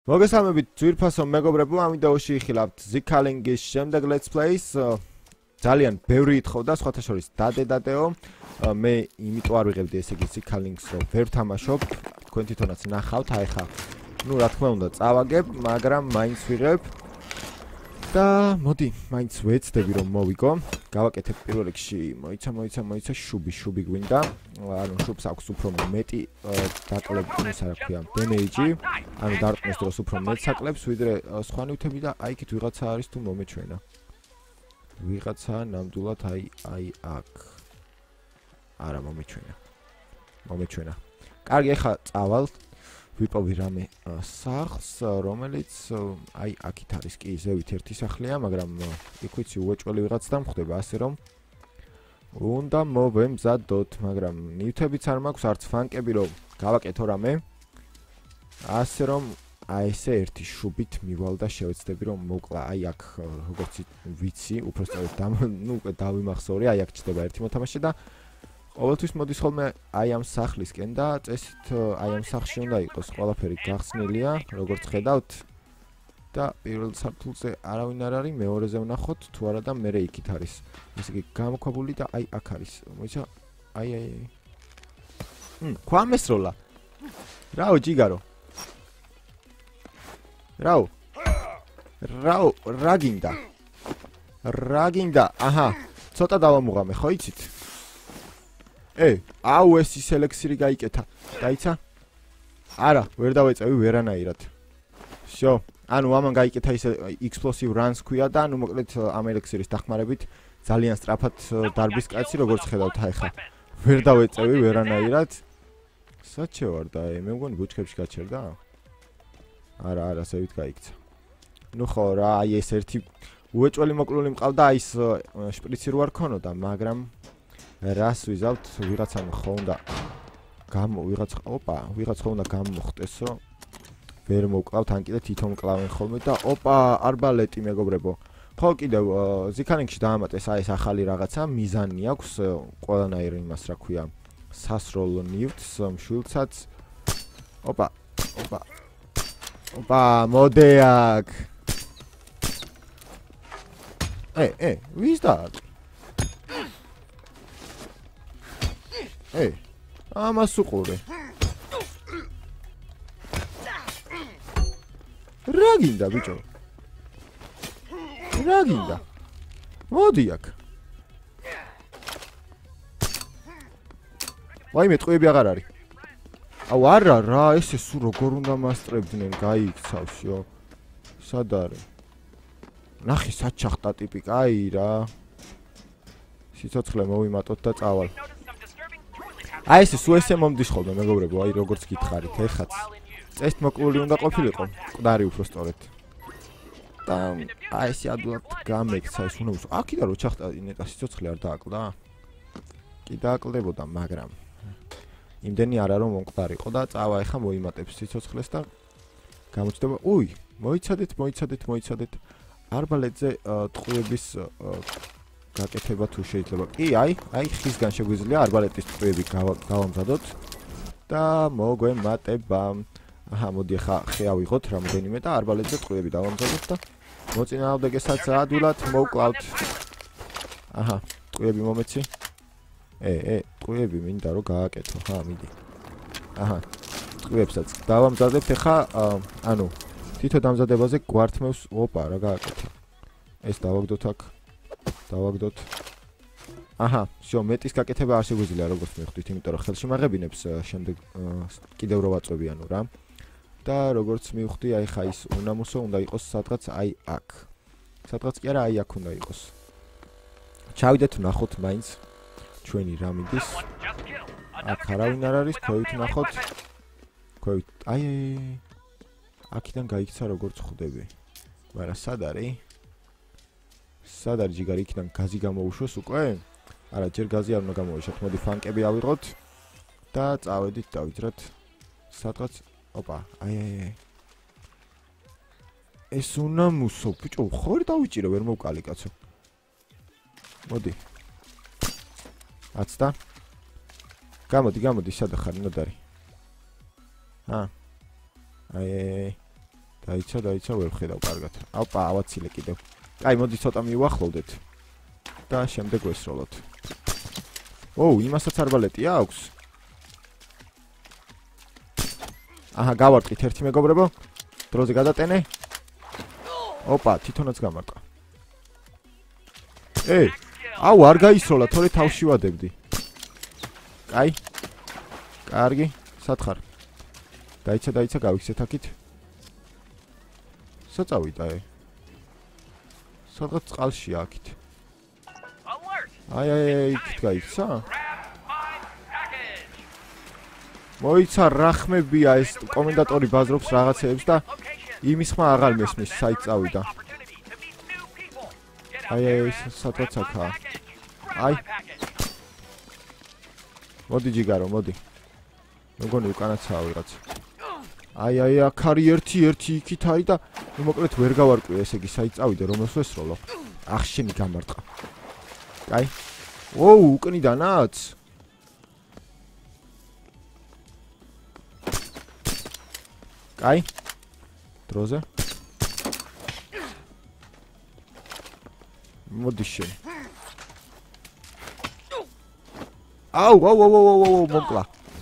მოგესალმებით ძვირფასო მეგობრებო, ამ ვიდეოში იხილავთ Zikaling-ის შემდეგ Let's Plays. ძალიან ბევრი ითხოვდა, სხვათა შორის დადეო. მე იმიტომ არ ვიღებდი ესე იგი Zikaling-ს, რომ ვერ თამაშობ. თქვენ თვითონაც ნახავთ, აი ხა. ნუ რა თქმა უნდა, წავაგებ, მაგრამ მაინც ვიღებ. და მოდი, მაინც ვეცდები რომ მოვიგო. გავაკეთებ პირველ რიგში, მოიცა შუბი გვინდა. ანუ შუბს აქვს უფრო მეტი დაკლების, რა ქვია, დემეიჯი. ანუ დარტყმის დროს უფრო მეტ საკლებს, ვიდრე სხვა ნივთები და აი იქით ვიღაცა არის თუ მომეჩვენა. ვიღაცა ნამდვილად აი აქ. არა მომეჩვენა. კარგი, ახლა წავალ. ვიპოვი რამე სახლს, რომელიც აი აქით არის კი ზევით ერთი სახლია, მაგრამ იქ ვიცი უეჭველი ვიღაც და მხვდება ასე რომ უნდა მოვემზადოთ, მაგრამ ნივთებიც არ მაქვს, არც ფანკები რომ გავაკეთო რამე. ასე რომ აი ესე ერთი შუბით მივალ და შევეცდები რომ მოკლა აი აქ როგორც ვიცი, უბრალოდ დავიმახსოვრე, აი აქ ჩდება ერთი მოთამაშე და ყოველთვის მოდის ხოლმე აი ამ სახლისკენ და წესით აი ამ სახლში უნდა იყოს ყველაფერი გახსნილია, როგორც ხედავთ. და პირველ სართულზე არავინ არ არის, მეორეზე ვნახოთ თუ არა და მე იქით არის. ესე იგი გამოქვაბული და აი აქ არის. მოიცა აი. ქვამესროლა. რაო ჯიგარო. რაო. რა გინდა? აჰა. ცოტა დავამუღამე, ხო იცით? აუ ეს ის ელექსირი გაიკეთა. დაიცა? არა, ვერ დავეწევი ვერანაირად. всё. ანუ ამან გაიკეთა ის explosive runs ქვია და ანუ მოკლედ ამ ელექსირის დახმარებით ძალიან სწრაფად დარბის კაცი, როგორც ხედავთ აი ხა. ვერ დავეწევი ვერანაირად. საჩე ვარ და მე მგონი ბუჩქებში გაჩერდა? არა, ასევით გაიქცა. ნუ ხო რა, აი ეს ერთი უეჭველი მოკლული მყავდა, აი ეს შპრიცი რო არ ქონოდა, მაგრამ რას ვიზავთ, ვიღაცამ ხო უნდა ვიღაც ხო უნდა გამოხტესო. ვერ მოვკლავთ, ან კიდე თვითონ კლავენ ხოლმე და არბალეტი მეგობრებო. ხო კიდევ Zikaling-ში დაამატეს აი ეს ახალი რაღაცა, მიზანი აქვს ყველანაირ იმას, რა ქვია, სასროლ ნივთს, მშვილცაც. მოდე აქ. ვის და? ამას უყურე. რა გინდა ბიჭო? რა გინდა? მოდი აქ. ვაიმე ტყვიები აღარ არის. აუ არა რა, ესე სულ როგორ უნდა მასწრებდნენ, გაიქცავშო. სად არის? ნახე საჩახტა ტიპი, კაი რა. სიცოცხლე მოვიმატოთ და წავალ. აი ესე სულ ესე მომდის ხოლმე მეგობრებო, აი როგორც გითხარით, ეხაც წესით მოკლული უნდა ყოფილიყო, მკვდარი უფრო სწორედ. და აი ესე ადვილად გამექცა ეს უნდა უსო. აქ და რო ჩახტა ნეტა სიცოცხლე არ დააკლდა? კი დააკლდებოდა, მაგრამ იმდენი არა რომ მომკვდარიყო და წავა ეხა მოიმატებს სიცოცხლეს და გამოჩნდება. მოიცადეთ. არბალეტზე ტყვიების გაკეთება თუ შეიძლება. კი, აი ხისგან შეგვიძლია არბალეტის ტყვიები გავამზადოთ და მოგვემატება. აჰა, მოდი ახლა ხე ავიღოთ რამოდენიმე და არბალეტზე ტყვიები დავამზადოთ და მოწინააღმდეგესაც ადვილად მოვკლავთ. აჰა, ტყვიები მომეცი. ტყვიები მინდა რომ გააკეთო, ხა, მიდი. აჰა, ტყვიებსაც დავამზადებთ ახლა, ანუ თითო დამზადებაზე გვართმევს, რა გააკეთა. ეს დავაგდოთ აქ. დავაგდოთ. აჰა, всё, მეტის გაკეთება არ შეგვიძლია, როგორც მივხვდით, იმიტომ რომ ხელში მაღებინებს შემდეგ კიდევ რო ვაწვევი, ანუ რა. და როგორც მივხვდი, აი ხა ის უნამუსო უნდა იყოს სადღაც აი აქ. სადღაც კი არა, აი აქ უნდა იყოს. ჩავიდეთ ვნახოთ მაინც ჩვენი რა მიდის. აქ არავინ არ არის, ქვევით ვნახოთ. ქვევით, აქიდან გაიქცა როგორც ხვდები. მაგრამ სად არის? სად არის ჯიგარი, იქიდან გაზი გამოუშვეს უკვე? არა, ჯერ გაზი არ უნდა გამოვეშოთ. მოდი ფანკები ავიღოთ და წავედით დავიძრათ სადღაც. ეს უნამუსო, ბიჭო, ხო ვერ დავიჭირო, ვერ მოვკალი კაცო. მოდი. აცდა. გამოდი, სად ხარ, ნოდარი? დაიცა, ვერ ხედავ კარგად. ოპა, ავაცილე კიდევ. აი, მოდი ცოტა მივახლოვდეთ. და შემდეგ ვესროლოთ. ოუ, იმასაც არბალეტი აქვს. აჰა, გავარტყით ერთი მეგობრებო. დროზე გადატენე. ოპა, თვითონაც გამარტყა. აუ, არ გაისროლა, თორე თავში ვადებდი. აი. კარგი, სათხარ. დაიცა, გავიქცეთ აქით. საწავიდა, სადღაც წყალშია აქით. აი, იქით გაიქცა? მოიცა რა ხმებია ეს კომენტატორი ბაზრობს რაღაცეებს და იმის ხმა აღარ მესმის, საით წავიდა. აი, სადღაც აქაა. აი. მოდი ჯიგარო, მოდი. მეგონი უკანაცაა ვიღაც. აი, აქ არის ერთი იქით არის და მოკლედ ვერ გავარკვიე, ესე იგი, საით წავიდე, რომელს ვესროლო. ახ, შენი გამარტყა. აი. ოუ, უკნიდანაც. აი. დროზე. მოდი შენ. აუ, მოკლა.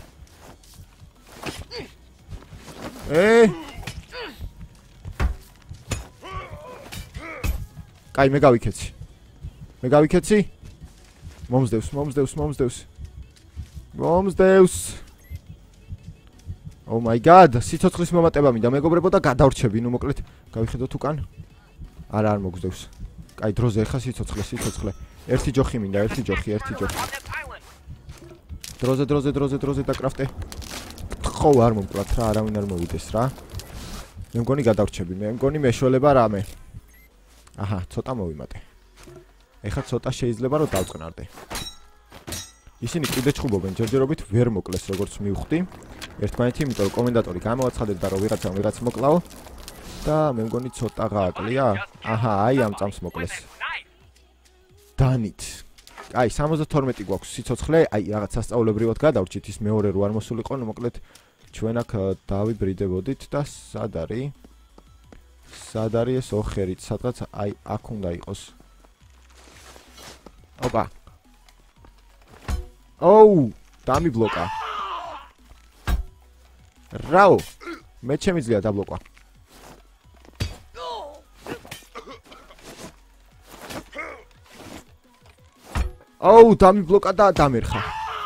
კაი, მე გავიქეცი. მომსდევს. Oh my god, სიცოცხლის მომატებამი და მეგობრებო და გადავრჩები, ნუ მოკლედ გავიხედოთ უკან. არა, არ მოგზდევს. კაი, დროზე ეხა სიცოცხლე. ერთი ჯოხი მინდა, ერთი ჯოხი. დროზე დაკრაფტე. ხო, არ მომკლათ რა, არავინ არ მოვიდეს რა. მე მგონი გადავრჩები, მე მგონი მეშველება რამე. აჰა, ცოტა მოვიმატე. ეხა ცოტა შეიძლება რომ დავწყნარდე. ისინი კიდე ჩხუბობენ ჯერჯერობით ვერ მოკლეს როგორც მივხვდი. ერთმანეთი, იმიტომ რომ კომენტატორი გამოაცხადებდა რომ ვიღაც მოკლაო და მე მგონი ცოტა გააკლია. აჰა, აი ამ წამს მოკლეს. დანით. აი 72 გვაქვს სიცოცხლე, აი რაღაც სასწაულებრივად გადავრჩით ის მეორე რო არ მოსულიყო, ნუ მოკლედ ჩვენ აქ დავიბრიდებოდით და სად არის ეს ოხერით, სადღაც აი აქ უნდა იყოს. ოპა. ოუ, დამიბლოკა. რაო, მე შემიძლია დაბლოკვა. ოუ, დამიბლოკა და დამერხა,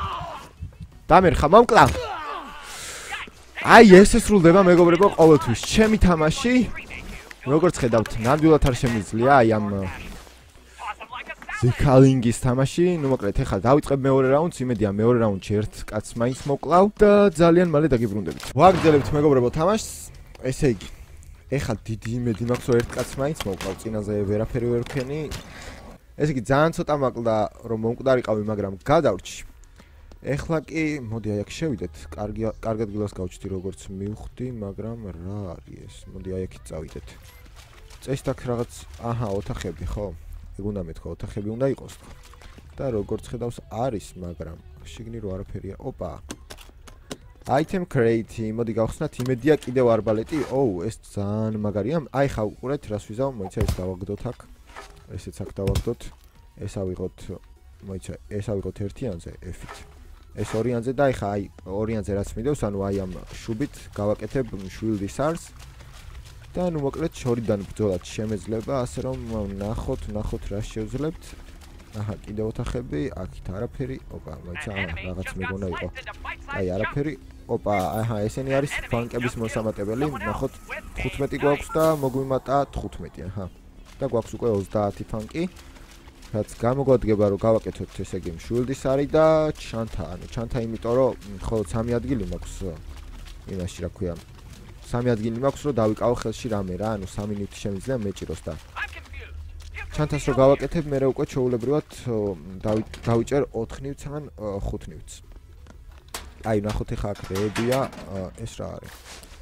მომკლა. აი, ეს სრულდება მეგობრებო ყოველთვის. ჩემი თამაში, როგორც ხედავთ, ნამდვილად არ შემიძლია აი ამ ზიკალინგის თამაში. ნუ მოკლედ, ეხლა დავიწყებ მეორე რაუნდს, იმედია მეორე რაუნდში ერთ კაცს მაინც მოკლავ და ძალიან მალე დაგიბრუნდებით. ვაგრძელებთ მეგობრებო თამაშს. ესე იგი, ეხლა დიდი იმედი მაქვს რომ ერთ კაცს მაინც მოკლავ, წინაზე ვერაფერი ვერ ვქენი. ესე იგი, ძალიან ცოტა მაკლდა რომ მომკვდარიყავი, მაგრამ გადავრჩი. ეხლა კი, მოდი აი აქ შევიდეთ. კარგად გილას გავჩდი როგორც მივხვდი, მაგრამ რა არის ეს? მოდი აი აქით წავიდეთ. წესით აქ რაღაც, აჰა, ოთახები, ხო? ეგ უნდა მეთქვა, ოთახები უნდა იყოს. და როგორც ხედავს არის, მაგრამ შიგნი რო არაფერია. ოპა. Item crate, მოდი გავხსნათ, იმედია კიდევ არბალეტი. ოუ, ეს ძალიან მაგარია. აი ხა უყურეთ, რას ვიზავ, მოიცა ეს დავაგდოთ აქ. ესეც აქ დავაგდოთ. ეს ავიღოთ, მოიცა, ეს ავიღოთ ერთიანზე, F-ით. ეს ორიანზე და ხა აი ორიანზე რაც მიდევს, ანუ აი ამ შუბით გავაკეთებ შვილდის არს. და ნუ მოკლედ შორიდან ბრძოლად შემეძლება, ასე რომ ნახოთ რა შევძლებთ. აჰა, კიდევ ოთახები, აქით არაფერი. ოპა, მოიცა, რაღაც მეგონა იყო. აი, არაფერი. ოპა, აჰა, ესენი არის ფანკების მოსამატებელი. ნახოთ, 15 გვაქვს და მოგვიმატა 15, აჰა. და გვაქვს უკვე 30 ფანკი. რაც გამოგვადგება რომ გავაკეთოთ ესე იგი შვილდის არი და ჩანთა, ანუ ჩანთა იმიტომ რომ ხოლო 3 ადგილი მაქვს იმაში რა ქვია. 3 ადგილი მაქვს რომ დავიკავო ხელში რამე რა, ანუ 3 მინუტი შემიძლია მეჭიროს და ჩანთას რო გავაკეთებ, მე უკვე ჩაულებრივად დავიჭერ 4 ნივთს ან 5 ნივთს. აი, ნახოთ ეხა აქ რეებია, ეს რა არის?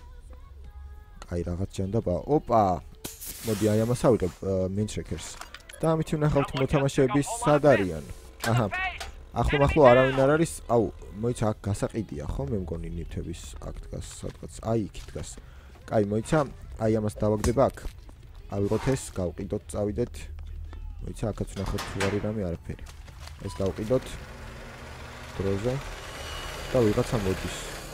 აი, რაღაც ჯანდაბა. ოპა. მოდი აი ამას ავიღებ main trackers. და ამით ვნახავთ მოთამაშეები სად არიან. აჰა. ახლო არავინ არ არის. აუ, მოიცა აქ გასაყიდია ხო? მე მგონი ნივთების აქ დგას, სადღაც. აი, იქით დგას. კაი, მოიცა აი ამას დავაგდება აქ. ავიღოთ ეს, გავყიდოთ, წავიდეთ. მოიცა აქაც ვნახოთ თუ არის რამე არაფერი. ეს გავყიდოთ დროზე და ვიღაცა მოდის.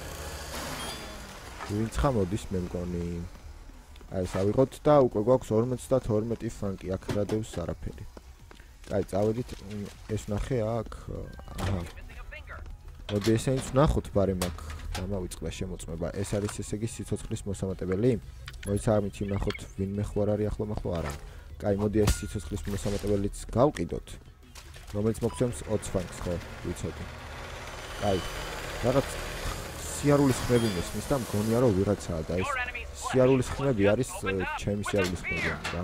ვინც ხამოდის მე მგონი. აი ეს ავიღოთ და უკვე გვაქვს 52 ფრანკი, აქ რადევს არაფერი. აი წავედით ეს ვნახე აქ. აჰა. მოდი ესენიც ვნახოთ ბარემ აქ დამავიწყდა შემოწმება. ეს არის ესე იგი სიცოცხლის მოსამატებელი? მოიცა ამით ვნახოთ ვინმე ხوار არის ახლო მახლო არა. კაი, მოდი ეს სიცოცხლის მოსამატებელიც გავყიდოთ. რომელიც მოგცემს 20 ფრანკს, ხო, ვიცოდი. კაი. რაღაც სიარულის ხმები მისმის და მგონია რომ ვიღაცაა და ეს სიარულის ხმები არის ჩემი სიარულის ხმები რა.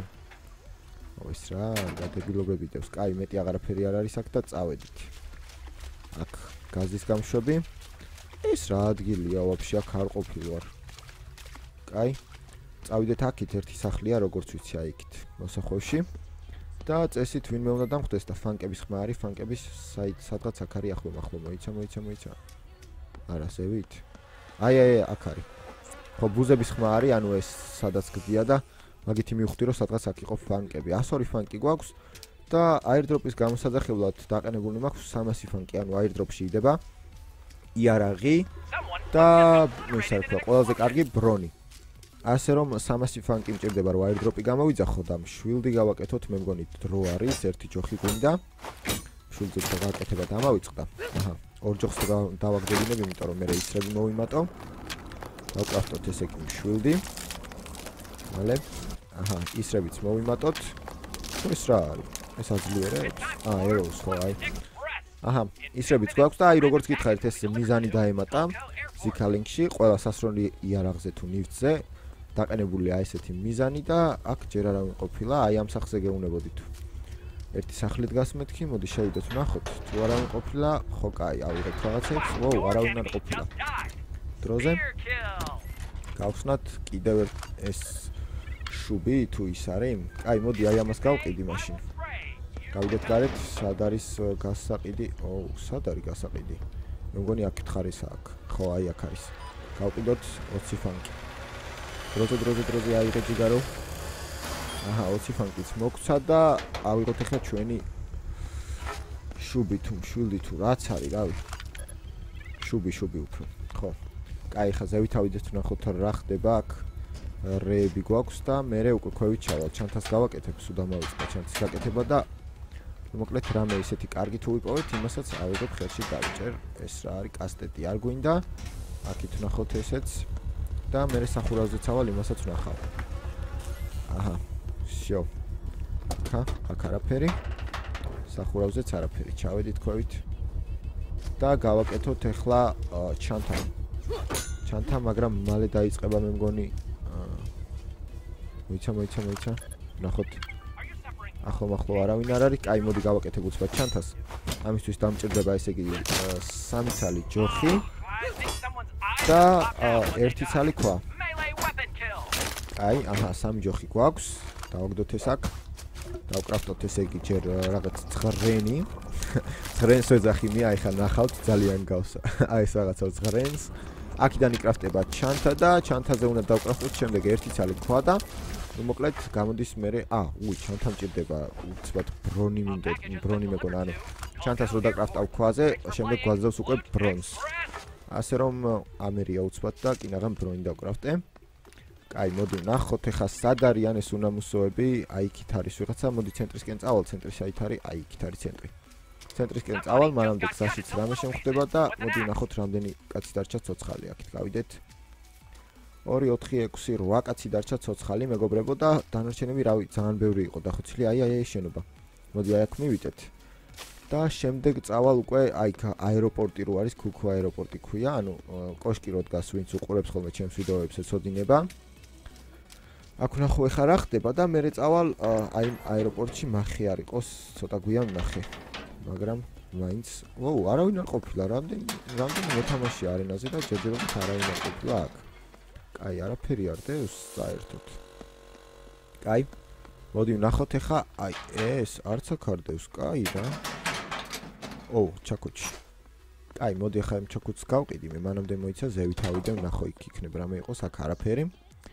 ის რა, დადებილობები დევს. კაი, მეტი აღარაფერი არ არის აქ და წავედით. აქ გაზის გამშვები. ეს რა ადგილია, ვაფშე აქ არ ყოფილვარ. კაი. წავიდეთ აქით, ერთი სახლია, როგორც ვიცი აი იქით, მოსახვევში. და წესით ვინმე უნდა დამხვდეს და ფანკების ხმა არის, ფანკების სადღაც აქ არის ახლო მახლო, მოიცა. არა, ზევით. აი, აქ არის. ხო, ბუზების ხმა არის, ანუ ეს სადაც გდია და მაგითი მივხვდი რომ სადღაც აქ იყო ფანკები. 102 ფანკი გვაქვს და აირდროპის გამოსაძახებლად დაყენებული მაქვს 300 ფანკი, ანუ აირდროპში იდება იარაღი და ეს არის ყველაზე კარგი ბრონი. ასე რომ 300 ფანკი მჭირდება რომ აირდროპი გამოვიძახო და მშვილდი გავაკეთოთ, მე მგონი დრო არის, ერთი ჯოხი გვინდა. მშვილდზე გავაკეთება დამავიწყდა. აჰა, ორ ჯოხს დავაგდებინებ, იმიტომ რომ მე ისრები მოვიმატო. დავკრაფტოთ ესე იგი მშვილდი. მალე აჰა, ისრებიც მოვიმატოთ. ეს რა არის? ეს აძლიერებს? ეროს ხო აი. აჰა, ისრებიც გვაქვს და აი როგორც გითხარით ეს მიზანი დაემატა ზიქალინგში, ყველა სასროლი იარაღზე თუ ნივთზე დაყენებულია ესეთი მიზანი და აქ ჯერ არავინ ყოფილა, აი ამ სახლზე გეუნებოდით. ერთი სახლი დგას მეთქი, მოდი შევიდეთ ვნახოთ, თუ არავინ ყოფილა, ხო კაი, ავიღეთ რაღაცებს, ვოუ, არავინ არ ყოფილა. დროზე გავხსნათ კიდევ ეს შუბი თუ ის არის? კაი, მოდი აი ამას გავყიდი მაშინ. გავიდეთ გარეთ, სად არის გასაყიდი? ოუ, სად არის გასაყიდი? მე მგონი აქ ხარის აქ. ხო, აი აქ არის. გავყიდოთ 20 ფანკი. დროზე აიღეთ ჯიგარო. აჰა, 20 ფანკიც მოგცა და ავიღოთ ახლა ჩვენი შუბი თუ მშვილდი თუ რაც არის, რავი. შუბი უფრო. ხო. კაი, ხა ზევით ავიდეთ ვნახოთ რა ხდება აქ. რეები გვაქვს და მე უკვე ქვევით ჩავალ, ჩანთას გავაკეთებ, სულ დამავიწყდა ჩანთის გაკეთება და მოკლედ რამე ისეთი კარგი თუ ვიპოვეთ, იმასაც ავიღებ ხელში დავიჭერ. ეს რა არის, კასტეტი არ გვინდა. აქით ვნახოთ ესეც და მე სახურავზე წავალ, იმასაც ვნახავ. აჰა, всё. აქ არაფერი. სახურავზეც არაფერი. ჩავედით ქვევით და გავაკეთოთ ახლა ჩანთა, მაგრამ მალე დაიწყება მე მგონი. მოიცა. ვნახოთ. ახლო არავინ არ არის. კაი, მოდი გავაკეთებ უცბად ჩანთას. ამისთვის დამჭირდება ესე იგი 3 ცალი ჯოხი და 1 ცალი ქვა. აი, აჰა, 3 ჯოხი გვაქვს. დავაგდოთ ეს აქ. დავკრაფტოთ ესე იგი ჯერ რაღაც ცხრენი. ცხრენს ვეძახი მე, აი ხა ნახავთ ძალიან გავს. აი ეს რაღაცა ცხრენს. აქედან იკრაფტება ჩანთა და ჩანთაზე უნდა დავკრაფტოთ შემდეგ 1 ცალი ქვა და მოკლედ გამოდის მე ჩანთა მჭირდება უცბად ბრონი მეგონა, ანუ ჩანთას რო დაკრაფტავ ქვაზე, შემდეგ გვაძლევს უკვე ბრონს. ასე რომ ამერია უცბად და კინაღამ ბრონი დავკრაფტე. კაი, მოდი ვნახოთ ახლა სად არიან ეს უნამუსოები, აი იქით არის ვიღაცა, მოდი ცენტრისკენ წავალ, ცენტრი საით არის, აი იქით არის ცენტრი. ცენტრისკენ წავალ, მანამდე გზაშიც რამე შემხდება და მოდი ვნახოთ რამდენი კაცი დარჩა ცოცხალი, აქეთ გავიდეთ. 2 4 6 8 კაცი დარჩა ცოცხალი, მეგობრებო და დანარჩენები რავი, ძალიან ბევრი იყო დახოცილი, აი შენობა. მოდი აი აქ მივიდეთ. და შემდეგ წავალ უკვე აი აეროპორტი რო არის, ქუქუ აეროპორტი ქვია, ანუ კოშკი რო დგას, ვინც უყურებს ხოლმე ჩემს ვიდეოებს ეცოდინება. აქ ვნახო ეხა რა ხდება და მე წავალ აი აეროპორტში მახე არ იყოს, ცოტა გვიან ვნახე. მაგრამ მაინც, ვოუ, არავინ არ ყოფილა, რამდენი მოთამაშე არენაზე და ჯერჯერობით არავინ არ ყოფილა აქ. კაი, არაფერი არ დევს საერთოდ. კაი, მოდი ვნახოთ ეხა, აი ეს არც აქ არ დევს, კაი რა. ოუ, ჩაკუჩი. კაი, მოდი ახლა იმ ჩაკუჩს გავყიდი, მე მანამდე მოიცა ზევით ავიდე, ვნახო იქ იქნებ რამე იყოს, აქ არაფერი.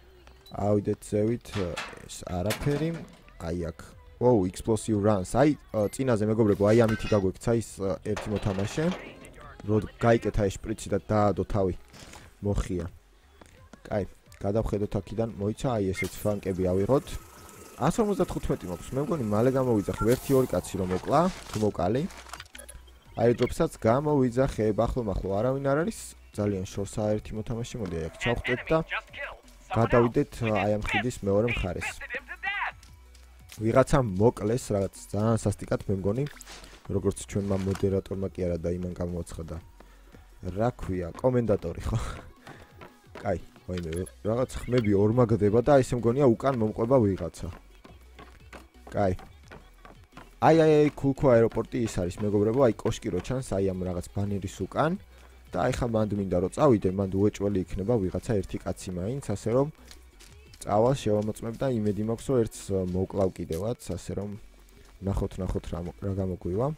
ავიდეთ ზევით ეს არაფერი აი აქ ოუ explosive runs აი წინაზე მეგობრებო აი ამითი გაგვექცა ის ერთი მოთამაშე რო გაიკეთა ეს შპრიცი და დაადო თავი მოხია კაი გადავხედოთ აქიდან მოიცა აი ესეც ფრანკები ავიღოთ 155 მაქვს მე მგონი მალე გამოვიძახებ 1-2 კაცი რომ მოკლა თუ მოკალი აირდროპსაც გამოვიძახებ ახლო არავინ არ არის ძალიან შორსაა ერთი მოთამაშე მოდი აი აქ ჩავხტეთ და გადავიდეთ აი ამ ხიდის მეორე მხარეს ვიღაცა მოკლეს რაღაც ძალიან სასტიკად მე მგონი როგორც ჩვენმა მოდერატორმა კი არა და იმან გამოაცხადა რა ქვია კომენტატორი ხო კაი ვაიმე რაღაც ხმები ორმაგდება და ესე მგონია უკან მომყვება ვიღაცა კაი აი კულკო აეროპორტი ის არის მეგობრებო აი კოშკი რო ჩანს აი ამ რაღაც ბანერის უკან და აი ხა მანდ მინდა რომ წავიდე მანდ უეჭველი იქნება ვიღაცა ერთი კაცი მაინც ასე რომ წავალ შევამოწმებ და იმედი მაქვს რომ ერთს მოკლავ კიდევაც ასე რომ ნახოთ რა გამოგვივა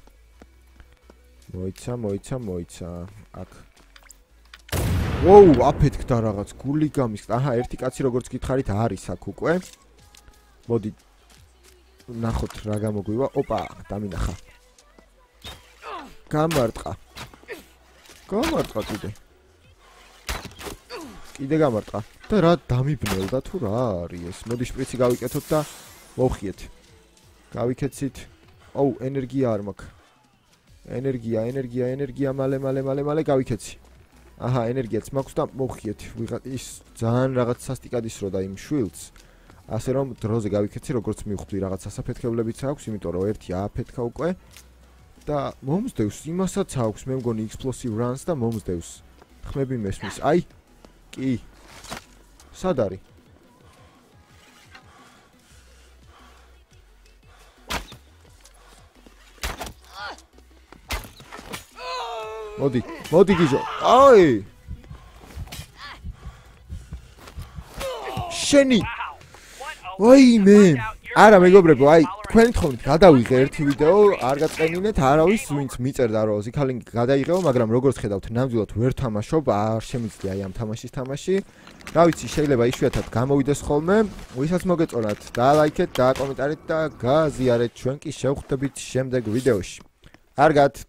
მოიცა აქ ვოუ აფეთქდა რაღაც გული გამისკდა აჰა ერთი კაცი როგორც გითხარით არის აქ უკვე მოდი ნახოთ რა გამოგვივა ოპა დამინახა გამარტყა კიდე გამარტყა და რა დამიბნელდა თუ რა არის ეს მოდი შპრიცი გავიკეთოთ და მოვხიეთ გავიქეცით ოუ ენერგია არ მაქვს ენერგია მალე გავიქეცი აჰა ენერგიაც მაქვს და მოვხიეთ ის ძალიან რაღაც სასტიკად ისროდა იმ შვილს ასე რომ დროზე გავიქეცი როგორც მივხვდი რაღაც სასაფეთქებლებიც აქვს იმიტომ რომ ერთი ააფეთქა უკვე და მომსდევს იმასაც აქვს მე მგონი explosive runs და მომსდევს ხმები მესმის აი კი სად არის მოდი გიჟო აი შენი ვაიმე არა მეგობრებო აი თქვენ თხოვნით გადავიღე ერთი ვიდეო არ გაწყენინეთ არავის ვინც მიწერდა რომ ზიქალინგი გადაიღეო მაგრამ როგორც ხედავთ ნამდვილად ვერ თამაშობ არ შემიძლია აი ამ თამაშის თამაში რა ვიცი შეიძლება იშვიათად გამოვიდეს ხოლმე ვისაც მოგეწონათ დაალაიქეთ დააკომენტარეთ და გააზიარეთ ჩვენ კი შევხვდებით შემდეგ ვიდეოში კარგად